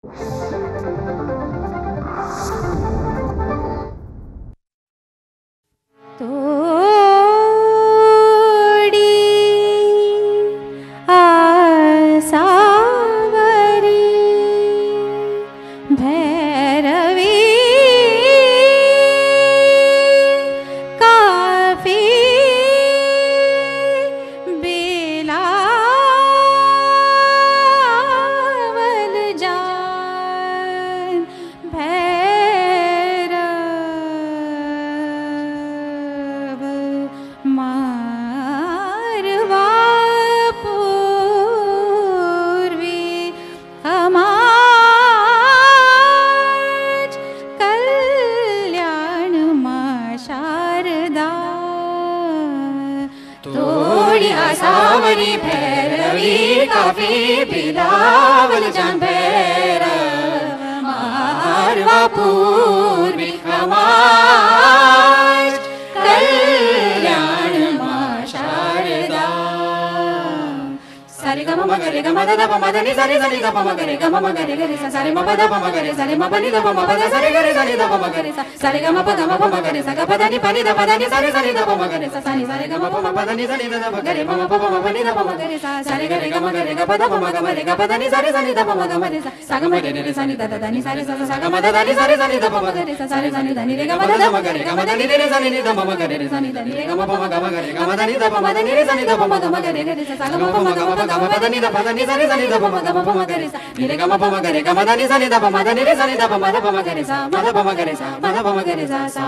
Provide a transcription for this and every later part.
सावरी भैरवी काफी बिलावल जान भैरव मारवा पूर्वी समाज कल्याण मां शारदा सारे गम मगरे गम द प मदनी सारे सारे द प मगरे गम मगरे गरे सारे म प द प मगरे सारे म पनि द प म प द सारे गरे सारे द प मगरे सारे गम प ग म प मगरे सा ग प द नि पनि द प द नि सारे सारे द प मगरे सा सारे सारे गम प म प द नि सारे द प गरे म प म पनि द प मगरे सा सारे गरे गम गरे ग प द प म ग म रे ग प द नि सारे सारे द प म ग म रे सा ग म रे रे सा नि द द नि सारे सा सा ग म द द नि सारे सारे द प मगरे सा सारे सा नि द नि रे ग म द द मगरे ग म द नि रे सा नि द म मगरे रे सा नि द नि रे ग म प म ग म गरे ग म द नि द प म द नि रे सा नि द प म ग म गरे रे सा ग म प म ग म प ग म प द नि द प द नि सारे सारे द प म ग म प म गरे सा नि रे ग म प म गरे ग म द नि सा नि द प म द नि रे सा नि द प म द प म गरे सा म द प म गरे सा म द प म गरे सा सा।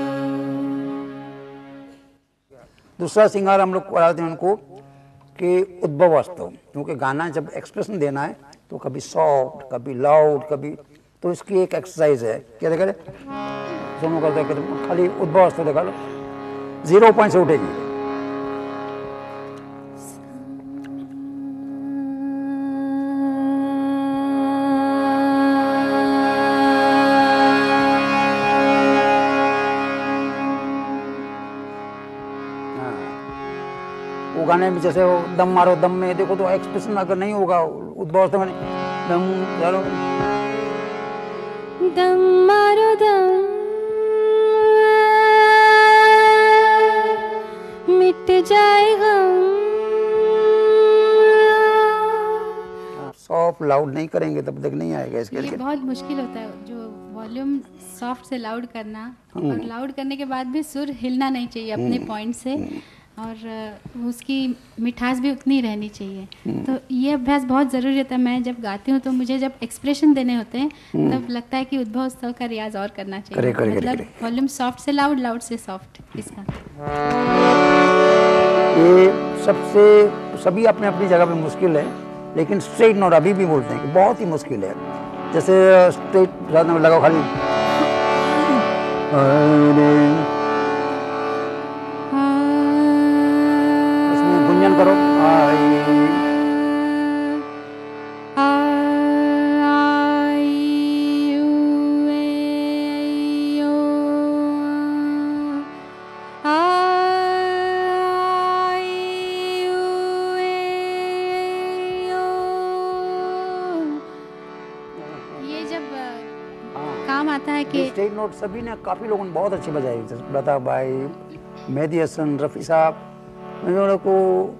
दूसरा सिंगार हम लोग कराते हैं उनको कि उद्भव वास्तव, क्योंकि गाना जब एक्सप्रेशन देना है तो कभी सॉफ्ट कभी लाउड कभी, तो इसकी एक एक्सरसाइज है। क्या देखा दोनों करते खाली उद्भव वास्तव देखा लो, 0 पॉइंट से उठेगी। वो गाने में जैसे वो दम मारो दम में देखो तो एक्सप्रेशन अगर नहीं होगा उद्भव तो दम मारो दम मारो दम मिट जाएगा। सॉफ्ट लाउड नहीं करेंगे तब तक नहीं आएगा इसके लिए। ये बहुत मुश्किल होता है जो वॉल्यूम सॉफ्ट से लाउड करना, और लाउड करने के बाद भी सुर हिलना नहीं चाहिए अपने पॉइंट से, और उसकी मिठास भी उतनी रहनी चाहिए। तो ये अभ्यास बहुत ज़रूरी होता है। मैं जब गाती हूँ तो मुझे जब एक्सप्रेशन देने होते हैं तब लगता है कि उद्भव उत्सव का रियाज और करना चाहिए। मतलब वॉल्यूम सॉफ्ट से लाउड, लाउड से सॉफ्ट, इसका ये सबसे सभी अपने अपनी जगह पे मुश्किल है, लेकिन स्ट्रेट नोट अभी भी बोलते हैं कि बहुत ही मुश्किल है। जैसे स्ट्रेट लगाओ खाली गुंजन करो काम आता है कि स्टेट नोट सभी ने, काफी लोगों ने बहुत अच्छी बजाई, लता भाई, मेहदी हसन, रफ़ी साहब, मैंने को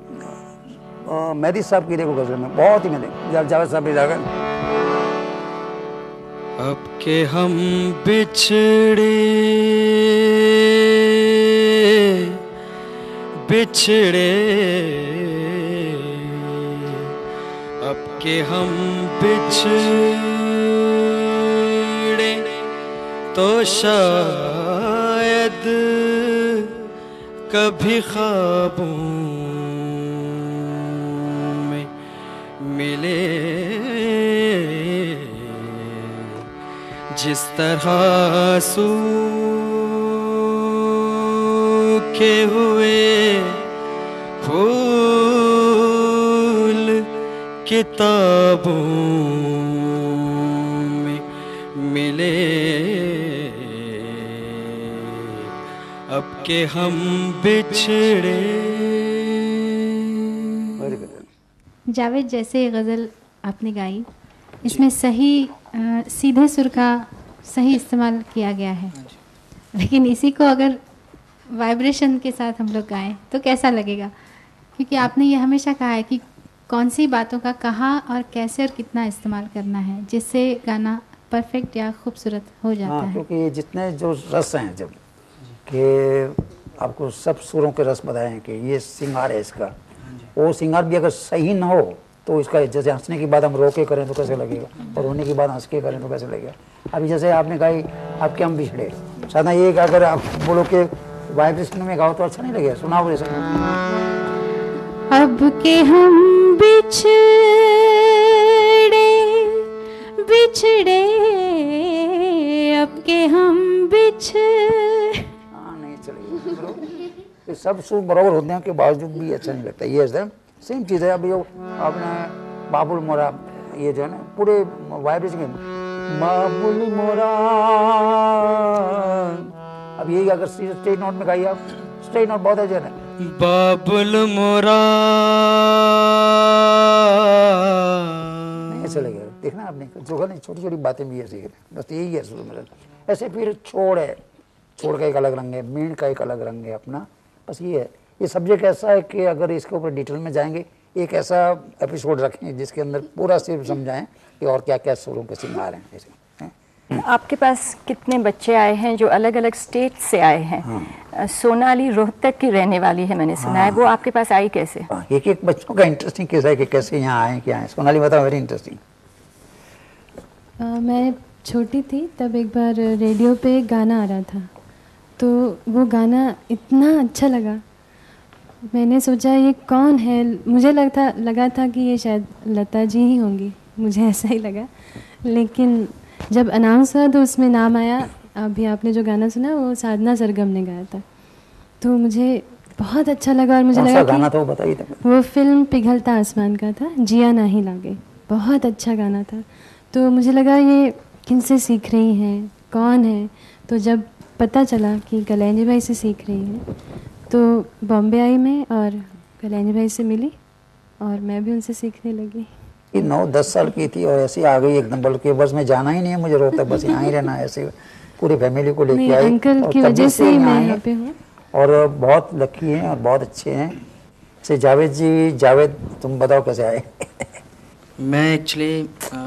मेहदी साहब की देखो गजल में बहुत ही मैंने जावेद साहब भी जाकर अब के हम बिछड़े बिछड़े अब के हम बिछड़े तो शायद कभी ख्वाबों में मिले, जिस तरह सूखे हुए फूल किताबों में मिले, अब के हम बिछड़े। जावेद जैसे गज़ल आपने गाई इसमें सही सीधे सुर का सही इस्तेमाल किया गया है, लेकिन इसी को अगर वाइब्रेशन के साथ हम लोग गाएं तो कैसा लगेगा? क्योंकि आपने ये हमेशा कहा है कि कौन सी बातों का कहाँ और कैसे और कितना इस्तेमाल करना है जिससे गाना परफेक्ट या खूबसूरत हो जाता है। क्योंकि जितने जो रस हैं, जब कि आपको सब सुरों के रस बताए हैं कि ये सिंगार है इसका, वो सिंगार भी अगर सही ना हो तो इसका, जैसे हंसने की बात हम रो के करें तो कैसे लगेगा, और रोने की बात हंस के करें तो कैसे लगेगा। अभी जैसे आपने कहा आपके हम बिछड़े, साधा ये अगर आप बोलो कि वाइब्रेशन में गाओ तो अच्छा नहीं लगेगा। सुनाओ जैसे अब के हम बिछड़े बिछड़े, अब के हम नहीं चलेगा। तो सब सुर बराबर होने के बावजूद भी अच्छा नहीं लगता। ये सेम चीज़ है। अभी जो आपने बाबुल मोरा, ये जो है ना पूरे वाइब्रेशन के बाबुल मोरा, अब यही अगर स्ट्रेट नोट में गाइए आप, स्ट्रेट नोट बहुत अच्छा है। बाबुल मोरा नहीं ऐसे लगेगा, देखना आपने जो नहीं, छोटी छोटी बातें भी ऐसी है, बस यही है शुरू में। ऐसे फिर छोड़ है, छोड़ का एक अलग रंग है, मीण का एक अलग रंग है अपना। बस ये है, ये सब्जेक्ट ऐसा है कि अगर इसके ऊपर डिटेल में जाएंगे, एक ऐसा एपिसोड रखें जिसके अंदर पूरा सिर्फ समझाएं कि और क्या क्या सुरों के सिंगार हैं ऐसे। आपके पास कितने बच्चे आए हैं जो अलग अलग स्टेट से आए हैं? हाँ। सोनाली रोहतक की रहने वाली है, मैंने सुना है। वो आपके पास आई कैसे? एक एक बच्चों का इंटरेस्टिंग केस है कि कैसे यहाँ आए, क्या है। सोनाली बताओ, वेरी इंटरेस्टिंग। मैं छोटी थी तब एक बार रेडियो पे एक गाना आ रहा था, तो वो गाना इतना अच्छा लगा, मैंने सोचा ये कौन है। मुझे लगा था कि ये शायद लता जी ही होंगी, मुझे ऐसा ही लगा। लेकिन जब अनाउंस हुआ तो उसमें नाम आया, अभी आपने जो गाना सुना वो साधना सरगम ने गाया था, तो मुझे बहुत अच्छा लगा। और मुझे लगा गाना तो बताइए। वो फिल्म पिघलता आसमान का था, जिया नहीं लागे, बहुत अच्छा गाना था। तो मुझे लगा ये किनसे सीख रही हैं, कौन है। तो जब पता चला कि कल्याणी भाई से सीख रही हैं, तो बॉम्बे आई मैं और कल्याणी भाई से मिली और मैं भी उनसे सीखने लगी। 9-10 साल की थी और ऐसी आ गई एकदम, बल्कि बस में जाना ही नहीं है मुझे रोहतक, बस यहाँ ही रहना है। ऐसे पूरी फैमिली को लेके आई, अंकल की वजह से ही मैं यहाँ पे हूँ। और बहुत लकी हैं और बहुत अच्छे हैं। से जावेद जी, जावेद तुम बताओ कैसे आए? मैं एक्चुअली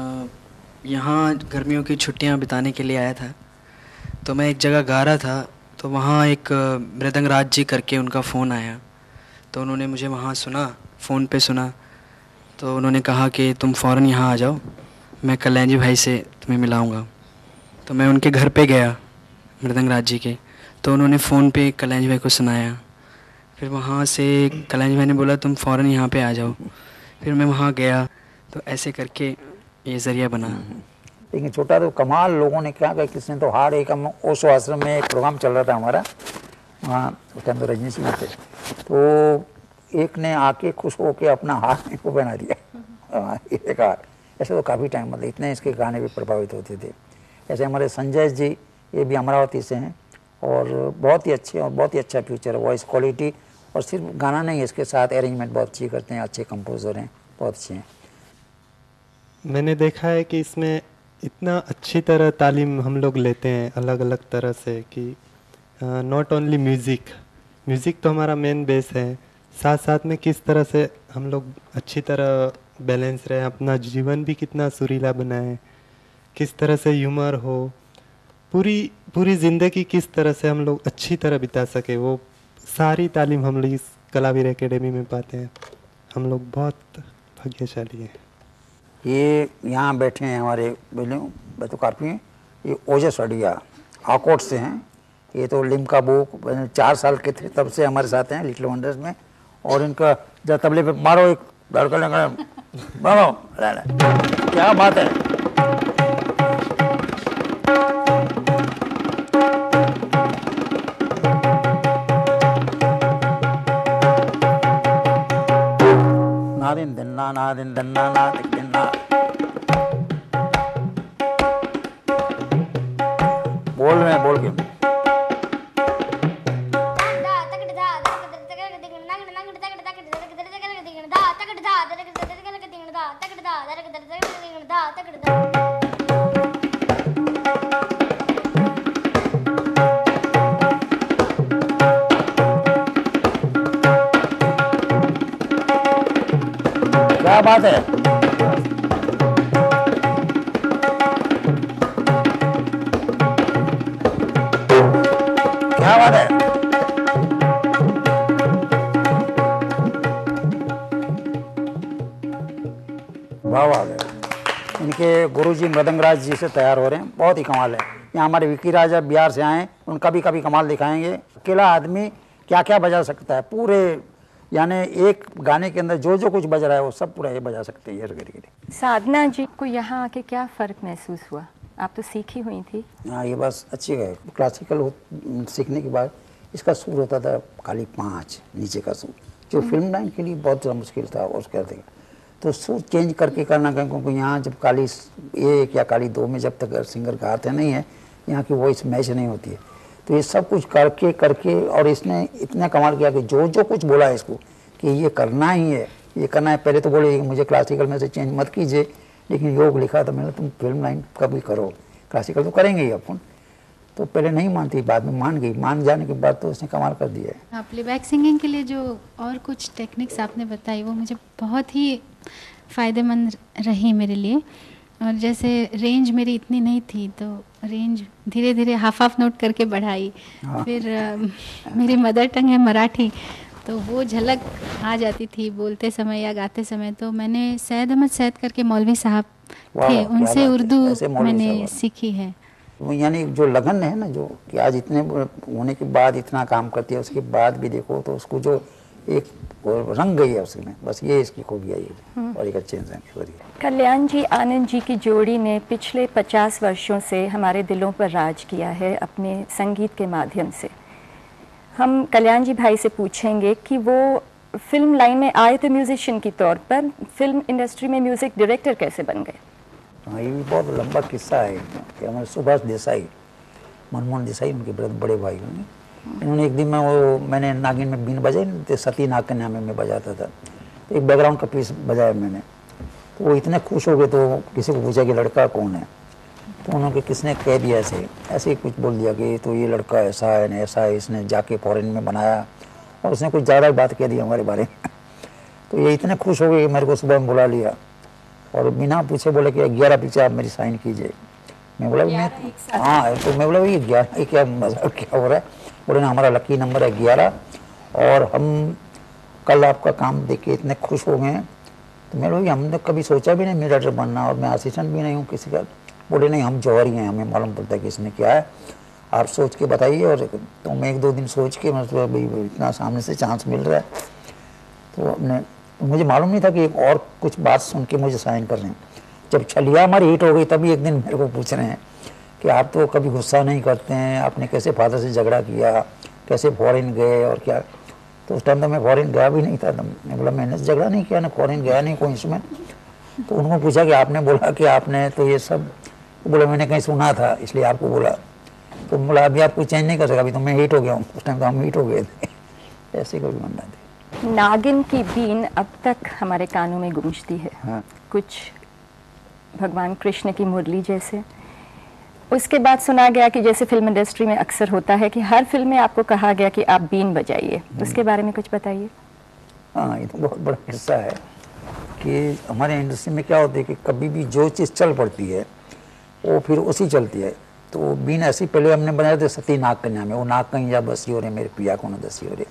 यहाँ गर्मियों की छुट्टियाँ बिताने के लिए आया था, तो मैं एक जगह गा रहा था, तो वहाँ एक मृदंग राज जी करके उनका फ़ोन आया, तो उन्होंने मुझे वहाँ सुना, फ़ोन पे सुना, तो उन्होंने कहा कि तुम फ़ौरन यहाँ आ जाओ, मैं कल्याणी भाई से तुम्हें मिलाऊंगा। तो मैं उनके घर पे गया मृदंग राज जी के, तो उन्होंने फ़ोन पे कल्याणी भाई को सुनाया। फिर वहाँ से कल्याणी भाई ने बोला तुम फ़ौरन यहाँ पे आ जाओ। फिर मैं वहाँ गया, तो ऐसे करके ये ज़रिया बना। लेकिन छोटा तो कमाल लोगों ने क्या कहा, किसने तो हार, एक हम ओशो आश्रम में एक प्रोग्राम चल रहा था हमारा, वहाँ उस टाइम तो रजनी सिंह थे, तो एक ने आके खुश होके अपना हार मेरे को पहना दिया, एक हार। ऐसे तो काफ़ी टाइम, मतलब इतने इसके गाने भी प्रभावित होते थे। ऐसे हमारे संजय जी, ये भी अमरावती से हैं और बहुत ही अच्छे और बहुत ही अच्छा फ्यूचर है, वॉइस क्वालिटी, और सिर्फ गाना नहीं है, इसके साथ अरेंजमेंट बहुत अच्छी करते हैं, अच्छे कंपोजर हैं, बहुत अच्छे हैं। मैंने देखा है कि इसमें इतना अच्छी तरह तालीम हम लोग लेते हैं अलग अलग तरह से, कि नॉट ओनली म्यूज़िक तो हमारा मेन बेस है, साथ साथ में किस तरह से हम लोग अच्छी तरह बैलेंस रहे, अपना जीवन भी कितना सुरीला बनाए, किस तरह से ह्यूमर हो, पूरी ज़िंदगी किस तरह से हम लोग अच्छी तरह बिता सके, वो सारी तालीम हम लोग इस कलावीर एकेडमी में पाते हैं। हम लोग बहुत भाग्यशाली हैं। ये यहाँ बैठे हैं हमारे तो काफ़ी हैं, ये ओजस अडिया आकोट से हैं। ये तो लिम्का बुक 4 साल के थे तब से हमारे साथ हैं लिटिल वंडर्स में, और इनका जब तबले पे मारो एक धड़कन मारो, क्या बात है। नादिन दन्ना नादिन दन्ना नादिन दन्ना, बोल रहे हैं, बोल के da बात है। क्या बात है। वाह वाह। इनके गुरुजी मृदंगराज जी से तैयार हो रहे हैं, बहुत ही कमाल है। यहाँ हमारे विकी राजा बिहार से आए, उनका भी कभी कमाल दिखाएंगे। अकेला आदमी क्या क्या बजा सकता है पूरे, यानी एक गाने के अंदर जो जो कुछ बज रहा है वो सब पूरा ये बजा सकते हैं। ये साधना जी को यहाँ आके क्या फ़र्क महसूस हुआ? आप तो सीखी हुई थी। हाँ, ये बस अच्छी है। क्लासिकल सीखने के बाद इसका सुर होता था खाली 5 नीचे का सुर, जो फिल्म लाइन के लिए बहुत ज़्यादा मुश्किल था। और कहते तो सुर चेंज करके करना, क्योंकि यहाँ जब काली 1 या काली 2 में जब तक सिंगर गाते नहीं है, यहाँ की वॉइस मैच नहीं होती है। तो ये सब कुछ करके और इसने इतना कमाल किया कि जो जो कुछ बोला है इसको कि ये करना ही है, ये करना है। पहले तो बोले मुझे क्लासिकल में से चेंज मत कीजिए, लेकिन योग लिखा था मैंने, तुम फिल्म लाइन कभी करो, क्लासिकल तो करेंगे ही अपन। तो पहले नहीं मानती, बाद में मान गई। मान जाने के बाद तो उसने कमाल कर दिया है। प्लेबैक सिंगिंग के लिए जो और कुछ टेक्निक्स आपने बताई वो मुझे बहुत ही फ़ायदेमंद रही मेरे लिए। और जैसे रेंज मेरी इतनी नहीं थी, तो रेंज धीरे धीरे हाफ नोट करके बढ़ाई। फिर मेरी मदर टंग है मराठी, तो वो झलक आ जाती थी बोलते समय या गाते समय। तो मैंने सैयद अहमद सैयद करके मौलवी साहब थे, उनसे उर्दू मैंने सीखी है। यानी जो लगन है ना, जो कि आज इतने होने के बाद इतना काम करती है, उसके बाद भी देखो तो उसको जो एक रंग गई है उसमें, बस ये इसकी खूबी है। और एक अच्छे इंसान की वजह। कल्याण जी आनंद जी की जोड़ी ने पिछले 50 वर्षों से हमारे दिलों पर राज किया है अपने संगीत के माध्यम से। हम कल्याण जी भाई से पूछेंगे कि वो फिल्म लाइन में आए थे म्यूजिशियन के तौर पर, फिल्म इंडस्ट्री में म्यूजिक डायरेक्टर कैसे बन गए? हाँ, ये भी बहुत लंबा किस्सा है कि हमारे सुभाष देसाई, मनमोहन देसाई उनके बड़े भाई होंगे, इन्होंने एक दिन मैंने नागिन में बीन बजाई, तो सती नाग कन्या में मैं बजाता था, तो एक बैकग्राउंड का पीस बजाया मैंने। तो वो इतने खुश हो गए, तो किसी को पूछा कि लड़का कौन है, तो उन्होंने किसने कह दिया ऐसे ही कुछ बोल दिया कि तो ये लड़का ऐसा है, इसने जाके फॉरेन में बनाया, और उसने कुछ ज़्यादा बात कह दी हमारे बारे में। तो ये इतने खुश हो गए कि मेरे को सुबह में बुला लिया और बिना पूछे बोले कि 11 पिक्चर आप मेरी साइन कीजिए। मैं बोला हाँ, तो मैं बोला ये 11 क्या मजाक क्या हो रहा है? बोले ना हमारा लकी नंबर है 11 और हम कल आपका काम देख के इतने खुश हो गए हैं। तो मैं बोला हमने कभी सोचा भी नहीं मीडिएटर बनना, और मैं असिस्टेंट भी नहीं हूँ किसी का। बोले नहीं हम जौहरी हैं, हमें मालूम पड़ता है कि इसमें क्या है, आप सोच के बताइए। और तो मैं 1-2 दिन सोच के मतलब भाई इतना सामने से चांस मिल रहा है, तो अपने मुझे मालूम नहीं था कि एक और कुछ बात सुन के मुझे साइन कर रहे हैं। जब छलिया हमारी हिट हो गई तभी एक दिन मेरे को पूछ रहे हैं कि आप तो कभी गुस्सा नहीं करते हैं, आपने कैसे फादर से झगड़ा किया, कैसे फॉरेन गए और क्या। तो उस टाइम तो मैं फॉरेन गया भी नहीं था। मैं बोला मैंने झगड़ा नहीं किया ना, फॉरेन गया नहीं कोई इसमें। तो उन्होंने पूछा कि आपने बोला कि आपने तो ये सब, तो बोला मैंने कहीं सुना था इसलिए आपको बोला। तो बोला अभी आपको चेंज नहीं कर सका, अभी तो मैं हिट हो गया हूँ, उस टाइम तो हम हिट हो गए थे। ऐसे कभी बनना थे। नागिन की बीन अब तक हमारे कानों में गूंजती है। हाँ। कुछ भगवान कृष्ण की मुरली जैसे। उसके बाद सुना गया कि जैसे फिल्म इंडस्ट्री में अक्सर होता है कि हर फिल्म में आपको कहा गया कि आप बीन बजाइए, उसके बारे में कुछ बताइए। हाँ, ये तो बहुत बड़ा किस्सा है कि हमारे इंडस्ट्री में क्या होता है कि कभी भी जो चीज़ चल पड़ती है वो फिर उसी चलती है। तो बीन ऐसी पहले हमने बनाए थे सती नाग कन्या में, वो नाग कहीं जा बसी हो रहे मेरे पिया को न दसी हो रहे,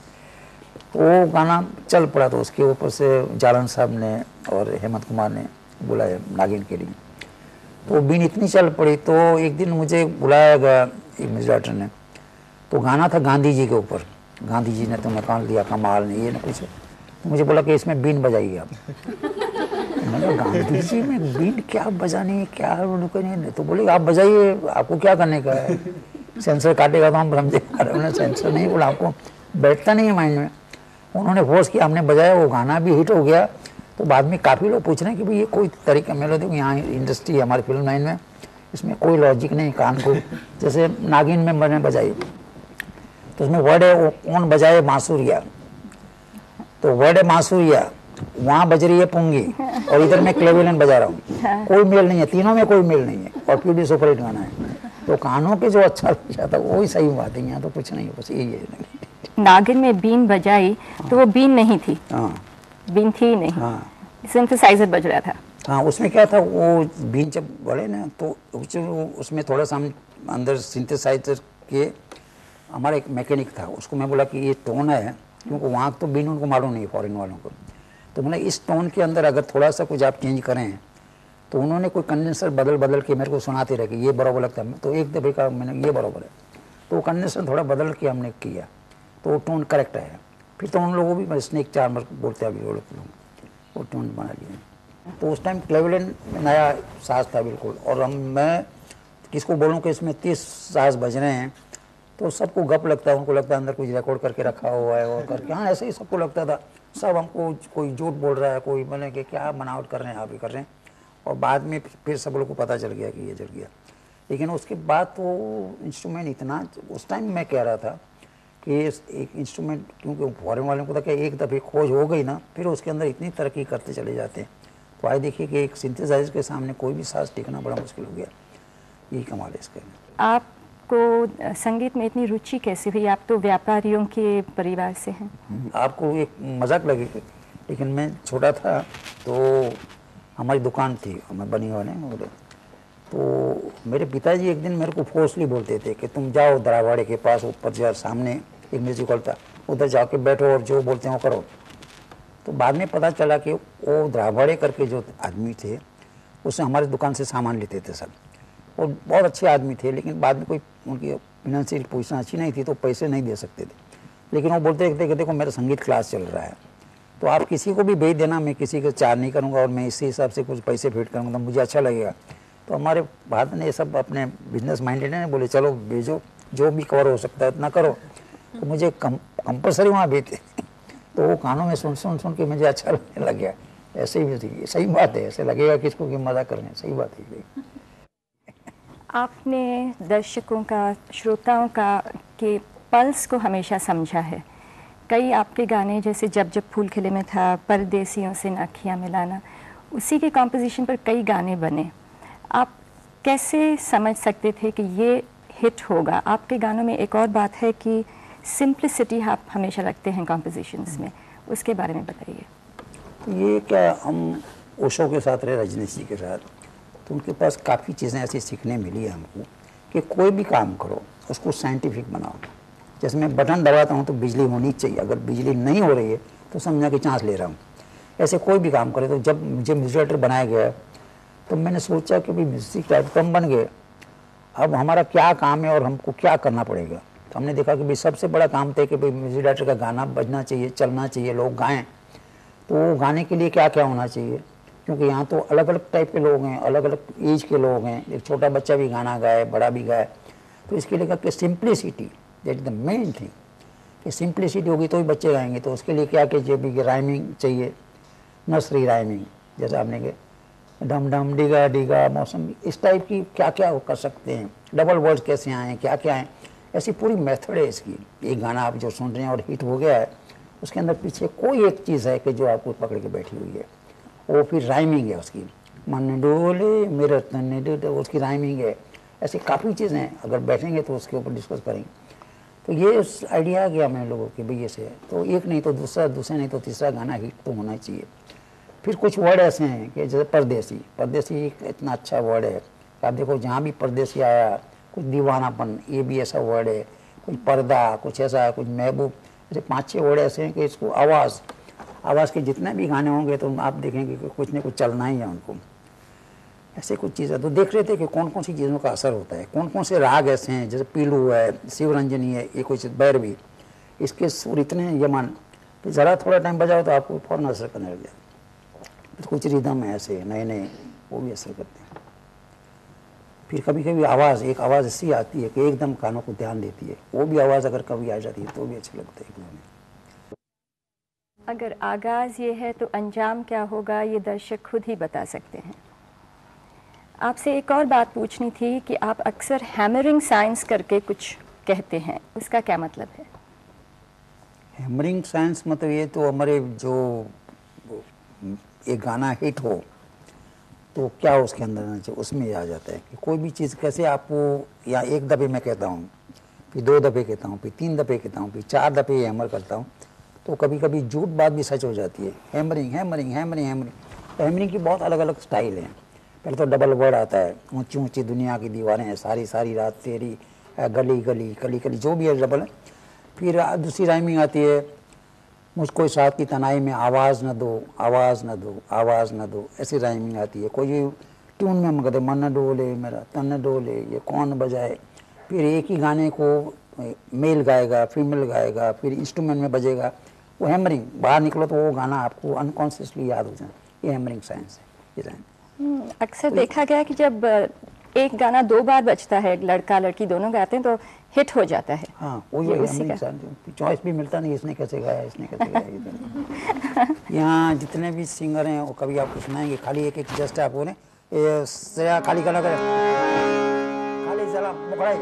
वो गाना चल पड़ा। तो उसके ऊपर से जालन साहब ने और हेमंत कुमार ने बुलाया नागिन के लिए, तो बीन इतनी चल पड़ी। तो एक दिन मुझे बुलाया गया एक म्यूजिक ने, तो गाना था गांधी जी के ऊपर, गांधी जी ने तुम्हें कान लिया कमाल ने, ये ना कुछ। तो मुझे बोला कि इसमें बीन बजाइए आप। मैंने गांधी जी में बीन क्या बजानी है, क्या नहीं। तो बोले आप बजाइए, आपको क्या करने का है, सेंसर काटेगा तो हम समझे। सेंसर नहीं बोला, आपको बैठता नहीं है माइंड में। उन्होंने फोर्स किया, हमने बजाया, वो गाना भी हिट हो गया। तो बाद में काफ़ी लोग पूछ रहे हैं कि भाई ये कोई तरीका मिलो, देखो यहाँ इंडस्ट्री है हमारी फिल्म लाइन में, इसमें कोई लॉजिक नहीं। कान को जैसे नागिन में मैंने बजाई, तो उसमें वर्ड है ओन बजाए बांसुरिया, तो वर्ड है बांसुरिया, वहाँ बज रही है पुंगी और इधर मैं क्लेविलन बजा रहा हूँ। कोई मेल नहीं है, तीनों में कोई मेल नहीं है, और फिर भी सुपर हिट गाना है। तो कानों के जो अच्छा लगता था वही सही बात है, यहाँ तो कुछ नहीं है, बस यही है। नागिन में बीन बजाई तो वो बीन नहीं थी। हाँ, बीन थी नहीं। हाँ, सिंथेसाइजर बज रहा था। हाँ, उसमें क्या था, वो बीन जब बढ़े ना तो उसमें थोड़ा सा अंदर सिंथेसाइजर के हमारा एक मैकेनिक था, उसको मैं बोला कि ये टोन है, क्योंकि वहाँ तो बीन उनको मालूम नहीं फॉरेन वालों को, तो मैंने इस टोन के अंदर अगर थोड़ा सा कुछ आप चेंज करें, तो उन्होंने कोई कंडेंसर बदल के मेरे को सुनाते रहे कि ये बराबर लगता है, तो एक दफ़े का मैंने ये बराबर है, तो कंडेंसर थोड़ा बदल के हमने किया तो वो टोन करेक्ट है। फिर तो उन लोगों भी स्नेक चार्मर बोलते हैं अभी वो टोन बना लिया। तो उस टाइम क्लेवेलैंड नया साज था बिल्कुल, और मैं किसको बोलूँ कि इसमें 30 साज बज रहे हैं, तो सबको गप लगता है, उनको लगता है अंदर कुछ रिकॉर्ड करके रखा हुआ है और करके, हाँ ऐसे ही सबको लगता था। सब हमको कोई झूठ बोल रहा है, कोई मैंने कि क्या बनावट कर रहे हैं आप ही कर रहे हैं, और बाद में फिर सब लोग को पता चल गया कि ये जल गया। लेकिन उसके बाद तो इंस्ट्रूमेंट इतना, उस टाइम मैं कह रहा था कि एक इंस्ट्रूमेंट, क्योंकि फॉरेन वालों को था कि एक दफ़े खोज हो गई ना, फिर उसके अंदर इतनी तरक्की करते चले जाते हैं। तो आए देखिए कि एक सिंथेसाइजर के सामने कोई भी साज टिकना बड़ा मुश्किल हो गया। यही कमाल है इसका। आपको संगीत में इतनी रुचि कैसे हुई? आप तो व्यापारियों के परिवार से हैं। आपको एक मजाक लगेगा, लेकिन मैं छोटा था तो हमारी दुकान थी, मैं बनी हुआ नहीं, तो मेरे पिताजी एक दिन मेरे को फोर्सली बोलते थे कि तुम जाओ दरावाड़े के पास, ऊपर जो सामने एक म्यूजिक हॉल था, उधर जाके बैठो और जो बोलते हैं वो करो। तो बाद में पता चला कि वो दरावाड़े करके जो आदमी थे, उससे हमारी दुकान से सामान लेते थे सब, और बहुत अच्छे आदमी थे, लेकिन बाद में कोई उनकी फाइनेंशियल पोजीशन अच्छी नहीं थी तो पैसे नहीं दे सकते थे। लेकिन वो बोलते थे कि देखो मेरा संगीत क्लास चल रहा है, तो आप किसी को भी भेज देना, मैं किसी को चार्ज नहीं करूँगा और मैं इसी हिसाब से कुछ पैसे भेंट करूँगा, तो मुझे अच्छा लगेगा। तो हमारे भारत ने ये सब अपने बिजनेस माइंडेड है, बोले चलो भेजो, जो भी कवर हो सकता है इतना करो। तो मुझे कंपलसरी वहाँ भेजते, तो वो कानों में सुन के मुझे अच्छा लगने लग गया। ऐसे ही भी सही बात है, ऐसे लगेगा किसको कि मजा करने, सही बात है। आपने दर्शकों का, श्रोताओं का के पल्स को हमेशा समझा है। कई आपके गाने जैसे जब जब फूल खिले में था, परदेसियों से नाखियाँ मिलाना, उसी के कॉम्पोजिशन पर कई गाने बने। आप कैसे समझ सकते थे कि ये हिट होगा? आपके गानों में एक और बात है कि सिंप्लिसिटी आप हमेशा रखते हैं कॉम्पोजिशंस में, उसके बारे में बताइए। ये क्या, हम ओशो के साथ रहे, रजनीश जी के साथ, तो उनके पास काफ़ी चीज़ें ऐसी सीखने मिली है हमको कि कोई भी काम करो उसको साइंटिफिक बनाओ। जैसे मैं बटन दबाता हूँ तो बिजली होनी चाहिए, अगर बिजली नहीं हो रही है तो समझा कि चांस ले रहा हूँ। ऐसे कोई भी काम करे। तो जब मुझे म्यूजिक डायरेक्टर बनाया गया तो मैंने सोचा कि भाई म्यूजिक डायरेक्टर हम बन गए, अब हमारा क्या काम है और हमको क्या करना पड़ेगा। तो हमने देखा कि भाई सबसे बड़ा काम था कि भाई म्यूजिक डायरेक्टर का गाना बजना चाहिए, चलना चाहिए, लोग गाएं। तो गाने के लिए क्या क्या होना चाहिए, क्योंकि यहाँ तो अलग अलग टाइप के लोग हैं, अलग अलग एज के लोग हैं, एक छोटा बच्चा भी गाना गाए, बड़ा भी गाए। तो इसके लिए कि simplicity, that is the main thing, कि सिंप्लिसिटी होगी तो ही बच्चे गाएंगे। तो उसके लिए क्या कि राइमिंग चाहिए, नर्सरी राइमिंग, जैसे आपने कहा डम डम डिगा डिगा मौसम, इस टाइप की क्या क्या कर सकते हैं, डबल वर्ड्स कैसे आए, क्या क्या है, ऐसी पूरी मेथड है इसकी। एक गाना आप जो सुन रहे हैं और हिट हो गया है, उसके अंदर पीछे कोई एक चीज़ है कि जो आपको पकड़ के बैठी हुई है, वो फिर राइमिंग है उसकी, मन डोले मेरा तन डोले, उसकी राइमिंग है। ऐसी काफ़ी चीज़ें हैं, अगर बैठेंगे तो उसके ऊपर डिस्कस करेंगे। तो ये आइडिया आ गया मैं लोगों के भाई ऐसे है, तो एक नहीं तो दूसरा, दूसरा नहीं तो तीसरा गाना हिट तो होना चाहिए। फिर कुछ वर्ड ऐसे हैं कि जैसे परदेसी, परदेसी एक इतना अच्छा वर्ड है, आप देखो जहाँ भी परदेसी आया, कुछ दीवानापन, ये भी ऐसा वर्ड है, कुछ पर्दा, कुछ ऐसा, कुछ महबूब, ऐसे 5-6 वर्ड ऐसे हैं कि इसको आवाज़ के जितने भी गाने होंगे तो आप देखेंगे कि कुछ न कुछ चलना ही है उनको, ऐसे कुछ चीज़ें। तो देख रहे थे कि कौन कौन सी चीज़ों का असर होता है, कौन कौन से राग ऐसे हैं, जैसे पीलू है, शिवरंजनी है, ये कुछ भैरवी, इसके सुर इतने यमन, तो ज़रा थोड़ा टाइम बजाओ तो आपको फौरन असर करने लग जाए। तो कुछ रिदम है ऐसे नए नए, वो भी असर करते हैं। फिर कभी कभी आवाज़, एक आवाज़ ऐसी आती है कि एकदम कानों को ध्यान देती है, वो भी आवाज़ अगर कभी आ जाती है तो भी अच्छा लगता है। अगर आगाज़ ये है तो अंजाम क्या होगा, ये दर्शक खुद ही बता सकते हैं। आपसे एक और बात पूछनी थी कि आप अक्सर हैमरिंग साइंस करके कुछ कहते हैं, उसका क्या मतलब है? हैमरिंग साइंस मतलब ये तो हमारे जो एक गाना हिट हो तो क्या उसके अंदर आना चाहिए, उसमें आ जाता है कि कोई भी चीज़ कैसे आपको, या एक दफ़े मैं कहता हूँ, फिर 2 दफ़े कहता हूँ, फिर 3 दफ़े कहता हूँ, फिर 4 दफ़े हैमर करता हूँ, तो कभी कभी झूठ बात भी सच हो जाती है। हैमरिंग हैमरिंग हैमरिंग हैमरिंग, तो हेमरिंग की बहुत अलग अलग स्टाइल हैं। पहले तो डबल वर्ड आता है, ऊंची ऊंची दुनिया की दीवारें हैं, सारी सारी रात तेरी, गली गली कली कली, जो भी है डबल है। फिर दूसरी राइमिंग आती है, मुझको इस रात की तनाई में आवाज़ न दो, आवाज़ न दो, आवाज़ न दो, ऐसी राइमिंग आती है। कोई ट्यून में हम कहते मन डोले मेरा तन डोले, ये कौन बजाए। फिर एक ही गाने को मेल गाएगा, फीमेल गाएगा, फिर इंस्ट्रूमेंट में बजेगा, वो हैमरिंग। बाहर निकलो तो वो गाना आपको अनकॉन्शियसली याद हो जाए, ये हैमरिंग साइंस है। अक्सर देखा गया कि जब एक गाना 2 बार बजता है, लड़का लड़की दोनों गाते हैं तो हिट हो जाता है। हाँ, वही चॉइस भी मिलता नहीं, इसने कैसे गाया, इसने कैसे गाया। यहाँ जितने भी सिंगर हैं वो कभी आपको सुनाएंगे, खाली एक एक जस्ट आपको ने ये खाली गाना करे, खाली जरा मुखड़ाई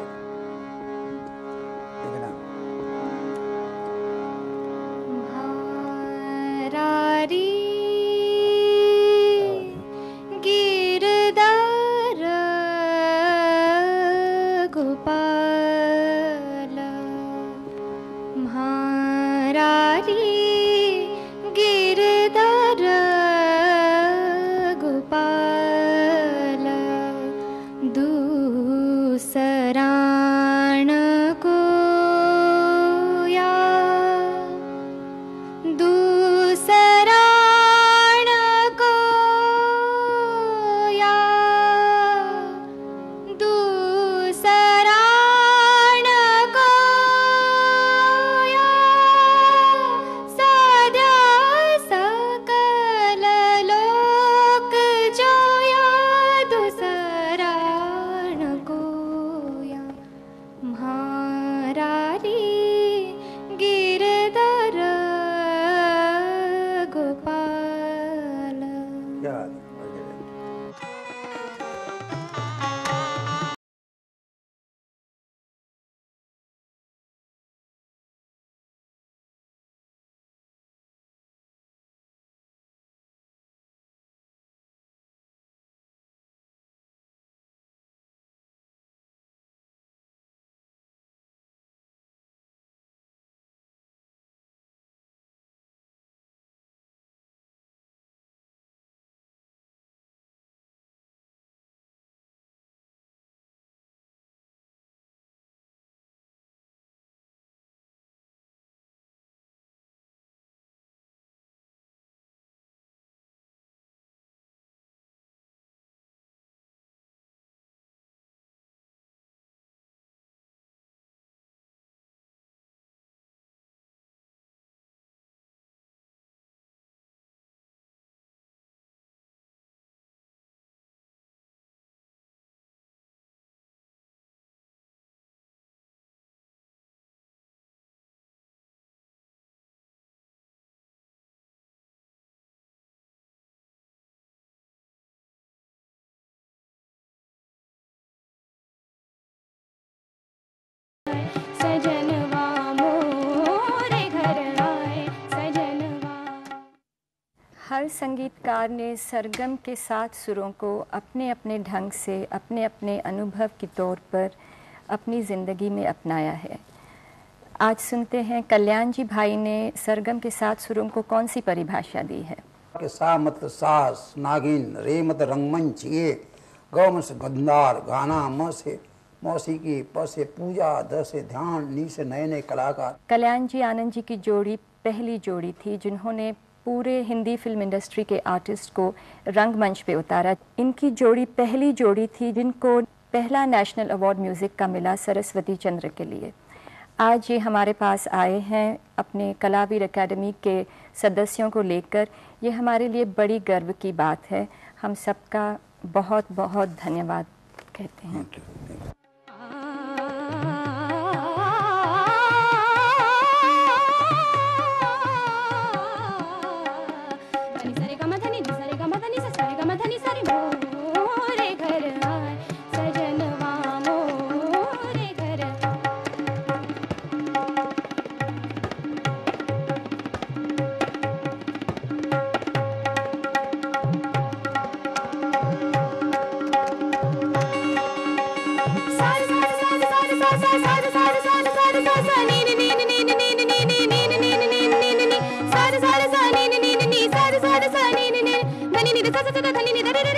हर संगीतकार ने सरगम के 7 सुरों को अपने अपने ढंग से, अपने अपने अनुभव के तौर पर अपनी ज़िंदगी में अपनाया है। आज सुनते हैं कल्याण जी भाई ने सरगम के 7 सुरों को कौन सी परिभाषा दी है। सा मतलब सास, नागिन, रे मतलब रंगमंच, ये गौ में से गंधार, गाना, म से मौसीकी, प से पूजा, ध से ध्यान, नी से नए नए कलाकार। कल्याण जी आनंद जी की जोड़ी पहली जोड़ी थी जिन्होंने पूरे हिंदी फिल्म इंडस्ट्री के आर्टिस्ट को रंगमंच पे उतारा। इनकी जोड़ी पहली जोड़ी थी जिनको पहला नेशनल अवार्ड म्यूज़िक का मिला सरस्वती चंद्र के लिए। आज ये हमारे पास आए हैं अपने कलावीर अकेडमी के सदस्यों को लेकर। ये हमारे लिए बड़ी गर्व की बात है। हम सबका बहुत बहुत धन्यवाद कहते हैं। सा रे सा सा सा धा नी नी धा रे रे